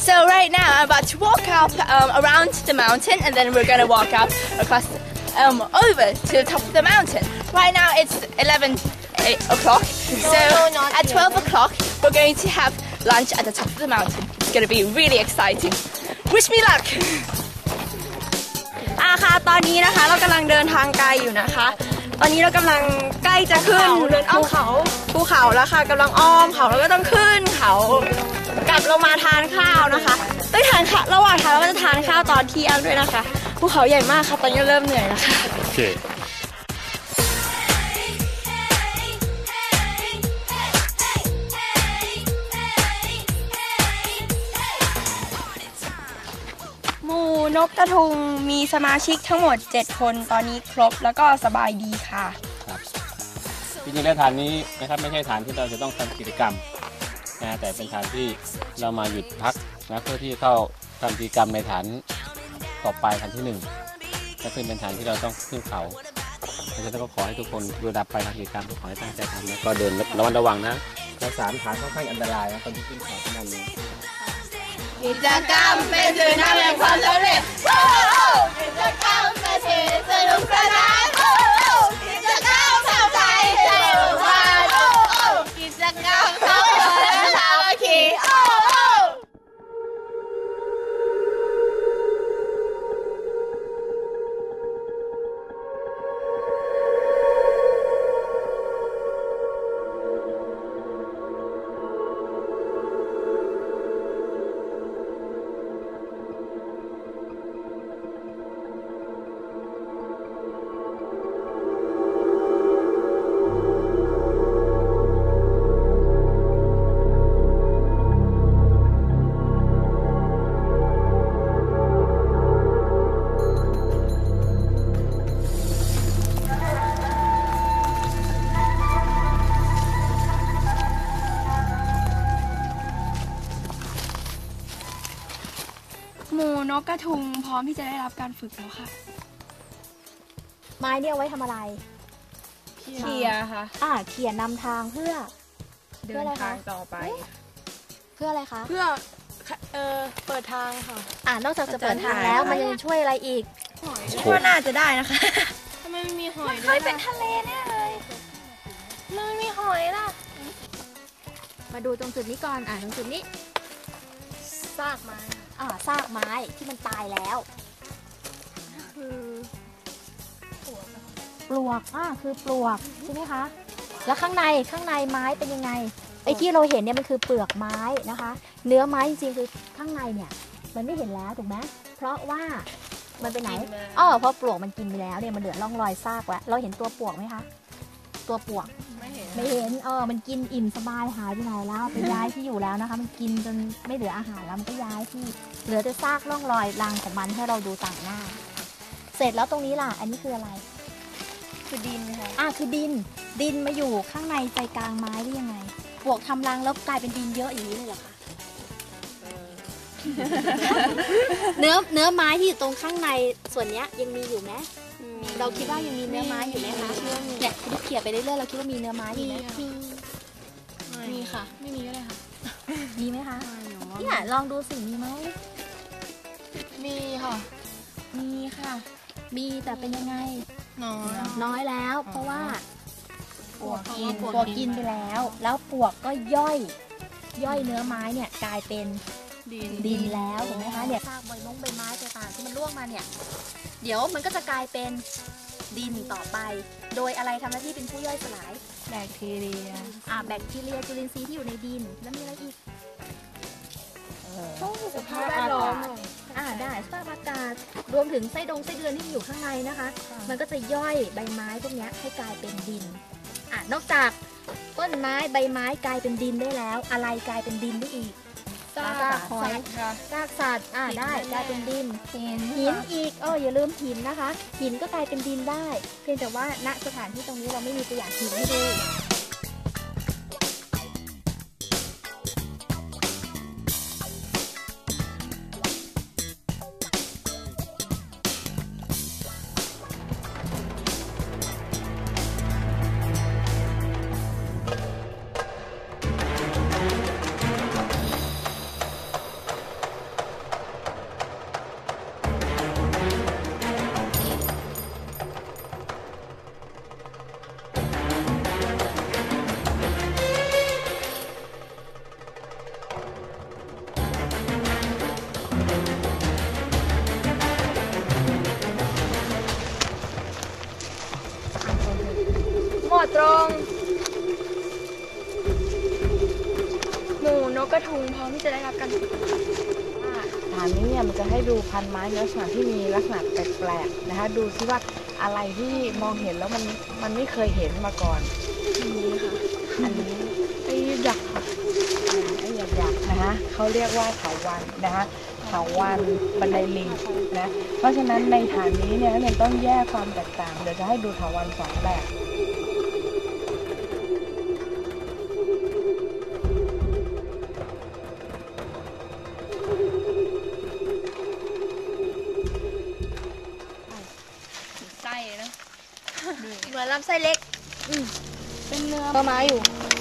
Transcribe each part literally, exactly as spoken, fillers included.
So right now I'm about to walk up um, around the mountain and then we're gonna walk up across um, over to the top of the mountain. Right now it's eleven o'clock. So at twelve o'clock we're going to have lunch at the top of the mountain. It's gonna be really exciting. Wish me luck. อ่าค่ะตอนนี้นะคะเรากำลังเดินทางไกลอยู่นะคะตอนนี้เรากำลังใกล้จะขึ้นเดินอ้อมเขาภูเขาแล้วค่ะกำลังอ้อมเขาแล้วก็ต้องขึ้นเขากลับลงมาทานข้าวนะคะต้องทานข้าวระหว่างทางเราก็จะทานข้าวตอนเที่ยงด้วยนะคะภูเขาใหญ่มากค่ะตอนนี้เริ่มเหนื่อยแล้วค่ะโอเคหมู่นกกระทุงมีสมาชิกทั้งหมดเจ็ดคนตอนนี้ครบแล้วก็สบายดีค่ะครับจริงๆแล้วฐานนี้นะครับไม่ใช่ฐานที่เราจะต้องทำกิจกรรมนะแต่เป็นฐานที่เรามาหยุดพักนะเพื่อที่เข้าทำกิจกรรมในฐานต่อไปฐานที่หนึ่งก็คือเป็นฐานที่เราต้องขึ้นเขาเพราะฉะนั้นก็ขอให้ทุกคนดูดับไปทำกิจกรรมขอให้ตั้งใจทำแล้วก็เดินระมัดระวังนะและสามฐานค่อนข้างอันตรายนะตอนที่ขึ้นเขาที่นั่นเลยกิจกรรมเป็นสื่อนำแห่งความสำเร็จกิจกรรมเป็นสิ่งสนุกสนานกิจกรรมทำใจให้หวานกิจกรรมทำให้สามัคคีหมู่นกกระทุงพร้อมที่จะได้รับการฝึกแล้วค่ะไม้เนี่ยเอาไว้ทำอะไรเขี่ยค่ะอ่าเขี่ยนำทางเพื่อเดินทางต่อไปเพื่ออะไรคะเพื่อเออเปิดทางค่ะอ่านอกจากจะเปิดทางแล้วมันยังช่วยอะไรอีกคิดว่าน่าจะได้นะคะทำไมไม่มีหอยเคยเป็นทะเลแน่เลยมันไม่มีหอยล่ะมาดูตรงจุดนี้ก่อนอ่าตรงจุดนี้ซากไม้อ่าซากไม้ที่มันตายแล้วคือปลวกอ่าคือปลวกใช่ไหมคะแล้วข้างในข้างในไม้เป็นยังไงไอ้ที่เราเห็นเนี่ยมันคือเปลือกไม้นะคะเนื้อไม้จริงๆคือข้างในเนี่ยมันไม่เห็นแล้วถูกไหมเพราะว่ามันไปไหนอ๋อเพราะปลวกมันกินไปแล้วเนี่ยมันเหลือร่องรอยซากไว้เราเห็นตัวปลวกไหมคะตัวปลวกไม่เห็นไม่เห็นเออมันกินอิ่มสบายหายไปไหนแล้วไปย้ายที่อยู่แล้วนะคะมันกินจนไม่เหลืออาหารแล้วมันก็ย้ายที่เหลือแต่ซากร่องรอยรังของมันให้เราดูต่างหน้าเสร็จแล้วตรงนี้ล่ะอันนี้คืออะไรคือดินค่ะอ่าคือดินดินมาอยู่ข้างในใจกลางไม้ได้ยังไงปลวกทำรังแล้วกลายเป็นดินเยอะอย่างนี้เลยเหรอคะเนื้อเนื้อไม้ที่อยู่ตรงข้างในส่วนนี้ยังมีอยู่ไหมเราคิดว่ายังมีเนื้อไม้อยู่ไหมคะเนี่ยที่เขี่ยไปเรื่อยๆเราคิดว่ามีเนื้อไม้อยู่ไหมมีค่ะไม่มีก็ได้ค่ะมีไหมคะเนี่ยลองดูสิมีไหมมีค่ะมีค่ะมีแต่เป็นยังไงน้อยน้อยแล้วเพราะว่าปวกกินปวกกินไปแล้วแล้วปวกก็ย่อยย่อยเนื้อไม้เนี่ยกลายเป็นดินแล้วถูกไหมคะเนี่ยซากใบมงใบไม้ต่างๆที่มันร่วงมาเนี่ยเดี๋ยวมันก็จะกลายเป็นดินต่อไปโดยอะไรทำหน้าที่เป็นผู้ย่อยสลายแบคทีเรียอ่าแบคทีเรียจุลินทรีย์ที่อยู่ในดินแล้วมีอะไรอีกสภาพแวดล้อมอ่าได้สภาพอากาศรวมถึงไส้ดงไส้เดือนที่อยู่ข้างในนะคะมันก็จะย่อยใบไม้พวกนี้ให้กลายเป็นดินอ่านอกจากต้นไม้ใบไม้กลายเป็นดินได้แล้วอะไรกลายเป็นดินได้อีกซากหอยซากสัตว์อ่าได้กลายเป็นดินหินหินอีกเอออย่าลืมหินนะคะหินก็กลายเป็นดินได้เพียงแต่ว่าณสถานที่ตรงนี้เราไม่มีตัวอย่างหินให้ดูกระทุงพร้อมที่จะได้รับการฝึกฐานนี้เนี่ยมันจะให้ดูพันไม้ลักษณะที่มีลักษณะแปลกๆนะคะดูซิว่าอะไรที่มองเห็นแล้วมันมันไม่เคยเห็นมาก่อนนี้ค่ะอันนี้ไอ้หยักค่ะไอ้หยักๆนะคะเขาเรียกว่าเถาวัลย์นะคะเถาวัลย์บันไดลิงนะเพราะฉะนั้นในฐานนี้เนี่ยนักเรียนต้องแยกความแตกต่างเดี๋ยวจะให้ดูเถาวัลย์สองแบบไส้นะเหมือนลำไส้เล็กเป็นเนื้อปลาไม้อยู่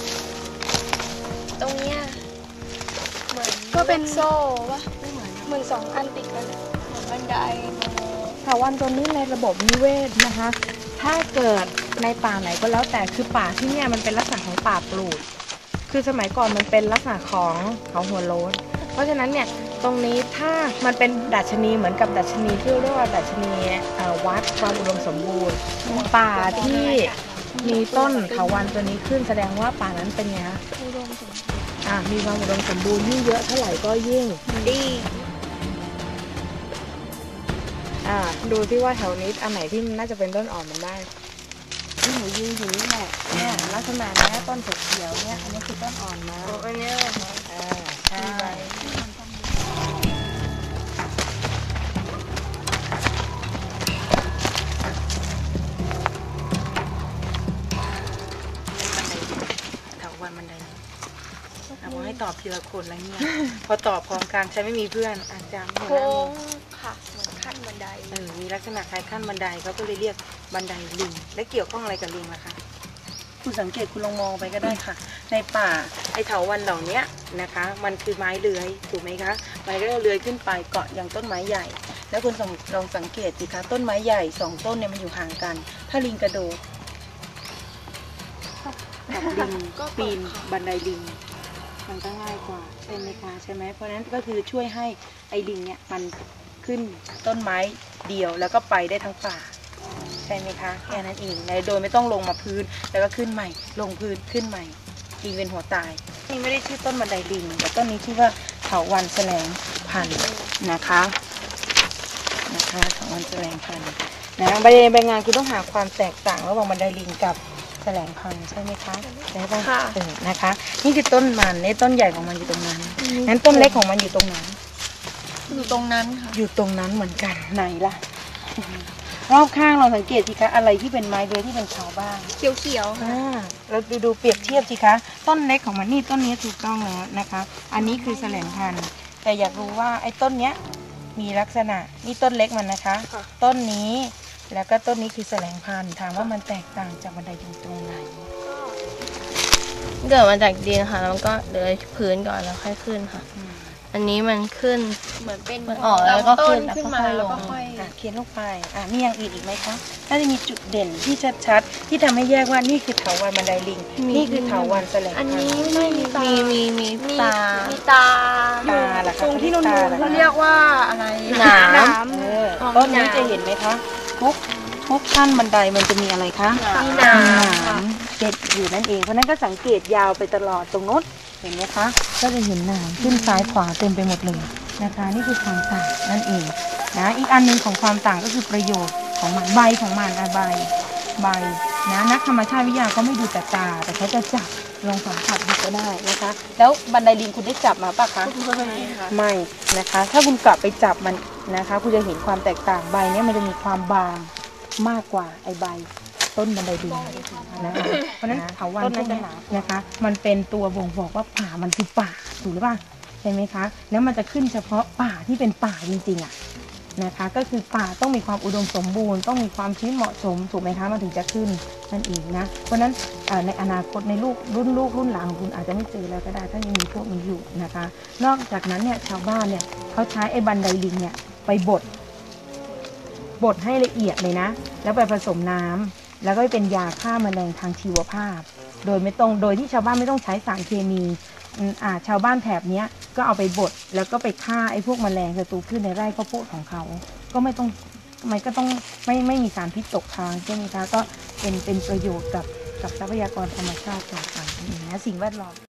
ตรงเนี้ยเหมือนก็เป็นโซ่ปะเหมือนสองอันติดกันเหมือนบันไดเถาวัลย์ตัวนี้ในระบบนิเวศนะคะ ถ้าเกิดในป่าไหนก็แล้วแต่คือป่าที่เนี่ยมันเป็นลักษณะของป่าปลูก คือสมัยก่อนมันเป็นลักษณะของเขาหัวโล้น เพราะฉะนั้นเนี่ยตรงนี้ถ้ามันเป็นดัชนีเหมือนกับดัชนีที่เรียกว่าดัชนีเอ่อวัดความอุดมสมบูรณ์ ป่าที่มีต้นเถาวัลย์ตัวนี้ขึ้นแสดงว่าป่านั้นเป็นไงคะอ่ามีความอุดมสมบูรณ์ยิ่งเยอะเท่าไหร่ก็ยิ่งดีอ่าดูที่ว่าแถวนี้อันไหนที่มันน่าจะเป็นต้นอ่อนมันได้ที่หนูยืนอยู่นี่แหละเนี่ยลักษณะเนี้ยต้นเขียวๆเนี่ยอันนี้คือต้นอ่อนมาอันเนี้ยเหรอคะอ่าใช่เถาวัลย์บันไดเอาบอกให้ตอบทีละคนแล้วเนี่ย พอตอบพร้อมกันใช้ไม่มีเพื่อนอาจารย์หัวหโค้น้างค่ะเหมือนขั้นบันไดเออมีลักษณะคล้ายขั้นบันไดเขาก็เลยเรียกบันไดลิงและเกี่ยวข้องอะไรกับลิงล่ะคะคุณสังเกตคุณลองมองไปก็ได้ค่ะ ในป่าไอเถาวัลย์เหล่านี้นะคะ มันคือไม้เลื้อยถูกไหมคะมันก็เลื้อยขึ้นไปเกาะอย่างต้นไม้ใหญ่ แล้วคุณลองสังเกตสิคะต้นไม้ใหญ่สองต้นเนี่ยมันอยู่ห่างกัน ถ้าลิงกระโดดกับลิงก็ปีนบันไดลิงมันก็ง่ายกว่าใช่ไหมคะใช่ไหมเพราะฉะนั้นก็คือช่วยให้ไอ้ลิงเนี่ยมันขึ้นต้นไม้เดียวแล้วก็ไปได้ทั้งป่าใช่ไหมคะแค่นั้นเองโดยไม่ต้องลงมาพื้นแล้วก็ขึ้นใหม่ ลงพื้นขึ้นใหม่ลิงเป็นหัวตายนี่ไม่ได้ชื่อต้นบันไดลิงแต่ต้นนี้ชื่อว่าเถาวัลย์แสลงพันธุ์นะคะนะคะเถาวัลย์แสลงพันธุ์นะใบใบงานคือต้องหาความแตกต่างระหว่างบันไดลิงกับแสลงพันธุ์ใช่ไหมคะใช่ป่ะเออนะคะ นี่คือต้นมันนี่ต้นใหญ่ของมันอยู่ตรงนั้นนั้นต้นเล็กของมันอยู่ตรงนั้นอยู่ตรงนั้นค่ะอยู่ตรงนั้นเหมือนกันไหนล่ะ รอบข้างเราสังเกตสิคะอะไรที่เป็นไม้เลื้อยที่เป็นเขาบ้างเขียวๆค่ะอ่าเราดูดูเปรียบเทียบสิคะต้นเล็กของมันนี่ต้นนี้ถูกต้องแล้วนะคะ อันนี้คือแสลงพันธุ์แต่อยากรู้ว่าไอ้ต้นเนี้ยมีลักษณะนี่ต้นเล็กมันนะคะ ต้นนี้แล้วก็ต้นนี้คือแสลงพันธุ์ถามว่ามันแตกต่างจากบันไดอยู่ตรงไหนเกิดมาจากดินค่ะแล้วก็เลื้อยพื้นก่อนแล้วค่อยขึ้นค่ะ อันนี้มันขึ้นเหมือนเป็นมันออกแล้วก็ขึ้นขึ้นมาแล้วก็แล้วค่ก็อยลงค่อยอ่ะเขียนลงไปอ่ะมีอย่างอื่นอีกไหมคะถ้าจะมีจุดเด่นที่ชัดๆที่ทำให้แยกว่านี่คือเถาวัลย์บันไดลิงนี่คือเถาวัลย์แสลงอันพันนี้ธุ์ไม่มีตามีมีมีมีตามีตาตาล่ะคะตรงที่นูนตาๆล่ะเขาคะเรียกว่าอะไรหนามเออต้นนี้จะเห็นไหมคะทุกทุกขั้นบันไดมันจะมีอะไรคะมีหนามหนามเด็ดอยู่นั่นเองเพราะนั้นก็สังเกตยาวไปตลอดตรงโน้นเห็นไหมคะก็จะเห็นหนามขึ้นซ้ายขวาเต็มไปหมดเลยนะคะนี่คือความต่างนั่นเองนะอีกอันหนึงของความต่างก็คือประโยชน์ของมันใบของมันอะใบใบนะนักธรรมชาติวิทยาเขาไม่ดูแต่ตาแต่เขาจะจับลองสัมผัสดูก็ได้นะคะ แล้วบันไดลิงคุณได้จับมาปะคะ ไม่นะคะ ถ้าคุณกลับไปจับมันนะคะคุณจะเห็นความแตกต่างใบเนี้ยมันจะมีความบางมากกว่าไอใบต้นบันไดลิงนะคะเพราะฉะนั้นเถาวัลย์พวกนี้นะคะ มันเป็นตัวบ่งบอกว่าป่ามันคือป่าถูกหรือเปล่าใช่ไหมคะแล้วมันจะขึ้นเฉพาะป่าที่เป็นป่าจริงๆอ่ะนะคะก็คือป่าต้องมีความอุดมสมบูรณ์ต้องมีความชื้นเหมาะสมถูกไหมคะมันถึงจะขึ้นนั่นเองนะเพราะฉะนั้นในอนาคตในลูกรุ่นลูกรุ่นหลานของคุณอาจจะไม่เจอแล้วก็ได้ถ้ายังมีพวกนี้อยู่นะคะ นอกจากนั้นเนี่ยชาวบ้านเนี่ยเขาใช้ไอ้บันไดลิงเนี่ยไปบดบดให้ละเอียดเลยนะแล้วไปผสมน้ำแล้วก็เป็นยาฆ่าแมลงทางชีวภาพ โดยไม่ต้องโดยที่ชาวบ้านไม่ต้องใช้สารเคมีอ่าชาวบ้านแถบเนี้ยก็เอาไปบดแล้วก็ไปฆ่าไอ้พวกแมลงศัตรูพืชในไร่ข้าวโพดของเขาก็ไม่ต้องมันก็ต้องไม่ไม่มีสารพิษตกค้างใช่ไหมคะก็เป็นเป็นประโยชน์กับกับทรัพยากรธรรมชาติต่างๆนะสิ่งแวดล้อม